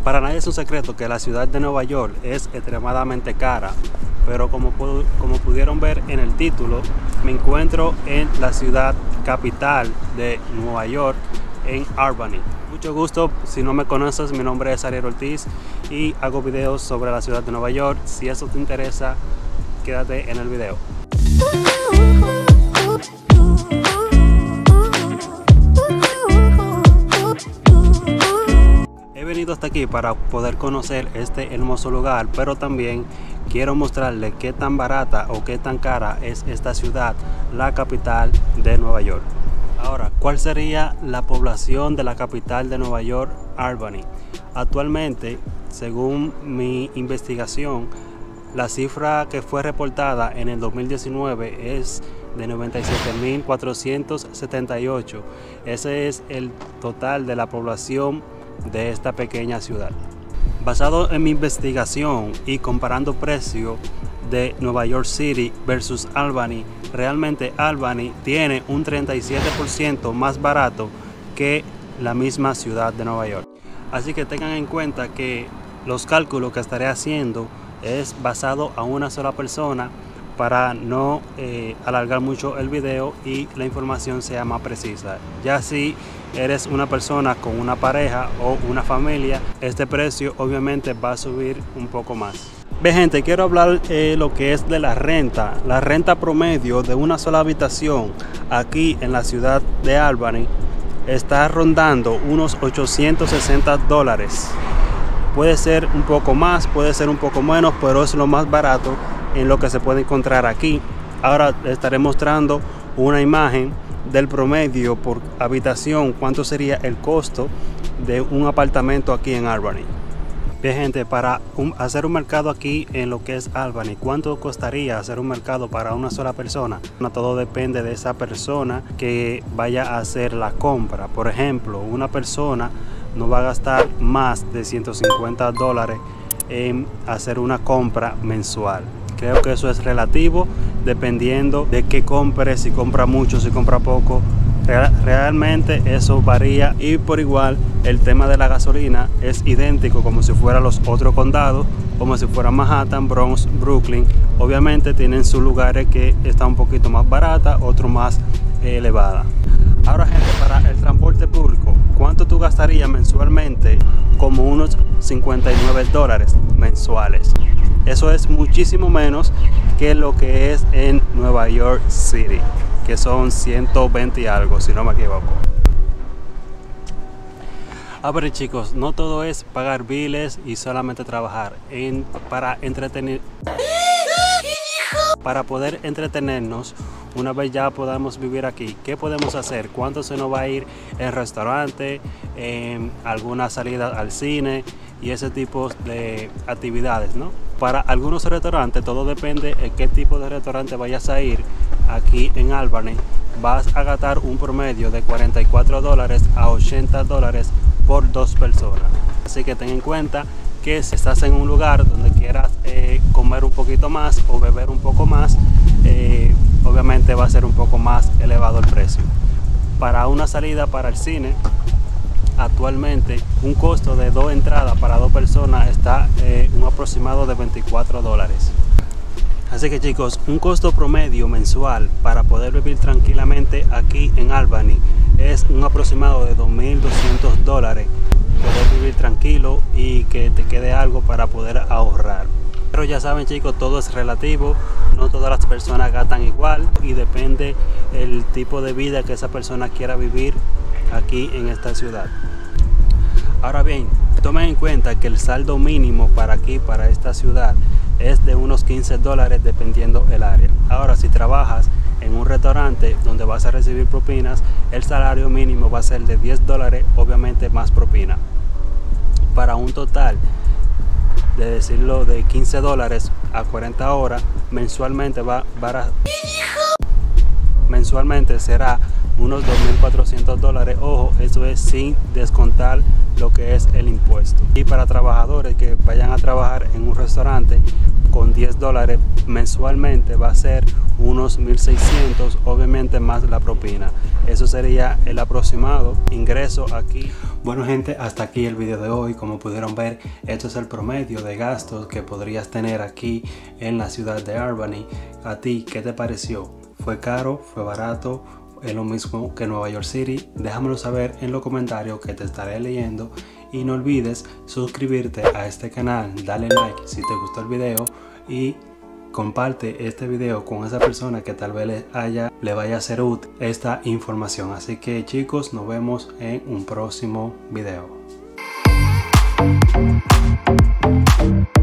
Para nadie es un secreto que la ciudad de Nueva York es extremadamente cara, pero como pudieron ver en el título, me encuentro en la ciudad capital de Nueva York, en Albany. Mucho gusto, si no me conoces, mi nombre es Ariel Ortiz y hago videos sobre la ciudad de Nueva York. Si eso te interesa, quédate en el video. He venido hasta aquí para poder conocer este hermoso lugar, pero también quiero mostrarle qué tan barata o qué tan cara es esta ciudad, la capital de Nueva York. Ahora, ¿cuál sería la población de la capital de Nueva York, Albany? Actualmente, según mi investigación, la cifra que fue reportada en el 2019 es de 97.478. Ese es el total de la población de esta pequeña ciudad. Basado en mi investigación y comparando precios de Nueva York City versus Albany, realmente Albany tiene un 37% más barato que la misma ciudad de Nueva York. Así que tengan en cuenta que los cálculos que estaré haciendo es basado a una sola persona para no alargar mucho el video y la información sea más precisa. Ya si eres una persona con una pareja o una familia, este precio obviamente va a subir un poco más. Ve gente, quiero hablar lo que es de la renta. La renta promedio de una sola habitación aquí en la ciudad de Albany está rondando unos $860. Puede ser un poco más, puede ser un poco menos, pero es lo más barato en lo que se puede encontrar aquí. Ahora les estaré mostrando una imagen del promedio por habitación, cuánto sería el costo de un apartamento aquí en Albany. Bien gente, para hacer un mercado aquí en lo que es Albany, ¿cuánto costaría hacer un mercado para una sola persona? Todo depende de esa persona que vaya a hacer la compra. Por ejemplo, una persona no va a gastar más de $150 en hacer una compra mensual. Creo que eso es relativo dependiendo de qué compre, si compra mucho, si compra poco. Realmente eso varía, y por igual el tema de la gasolina es idéntico como si fuera los otros condados, como si fuera Manhattan, Bronx, Brooklyn. Obviamente tienen sus lugares que está un poquito más barata, otro más elevada. Ahora gente, para el transporte público, ¿cuánto tú gastarías mensualmente? Como unos $59 mensuales. Eso es muchísimo menos que lo que es en Nueva York City, que son 120 y algo, si no me equivoco. A ver chicos, no todo es pagar biles y solamente trabajar. Para poder entretenernos, una vez ya podamos vivir aquí, ¿qué podemos hacer? ¿Cuánto se nos va a ir en restaurante, en alguna salida al cine y ese tipo de actividades, ¿no? Para algunos restaurantes, todo depende de qué tipo de restaurante vayas a ir. Aquí en Albany vas a gastar un promedio de $44 a $80 por dos personas. Así que ten en cuenta que si estás en un lugar donde quieras comer un poquito más o beber un poco más, obviamente va a ser un poco más elevado el precio. Para una salida para el cine, actualmente un costo de 2 entradas para 2 personas está un aproximado de $24. Así que chicos, un costo promedio mensual para poder vivir tranquilamente aquí en Albany es un aproximado de $2.200. Poder vivir tranquilo y que te quede algo para poder ahorrar. Pero ya saben chicos, todo es relativo, no todas las personas gastan igual y depende el tipo de vida que esa persona quiera vivir aquí en esta ciudad. Ahora bien, tomen en cuenta que el saldo mínimo para aquí, para esta ciudad, es de unos $15 dependiendo el área. Ahora, si trabajas en un restaurante donde vas a recibir propinas, el salario mínimo va a ser de $10, obviamente más propina. Para un total de decirlo de $15 a 40 horas, mensualmente mensualmente será unos $2.400. Ojo, eso es sin descontar lo que es el impuesto. Y para trabajadores que vayan a trabajar en un restaurante con $10 mensualmente va a ser unos 1.600, obviamente más la propina. Eso sería el aproximado ingreso aquí. Bueno gente, hasta aquí el video de hoy. Como pudieron ver, esto es el promedio de gastos que podrías tener aquí en la ciudad de Albany. ¿A ti qué te pareció? ¿Fue caro? ¿Fue barato? ¿Es lo mismo que Nueva York City? Déjamelo saber en los comentarios que te estaré leyendo. Y no olvides suscribirte a este canal, dale like si te gustó el video y comparte este video con esa persona que tal vez le vaya a ser útil esta información. Así que chicos, nos vemos en un próximo video.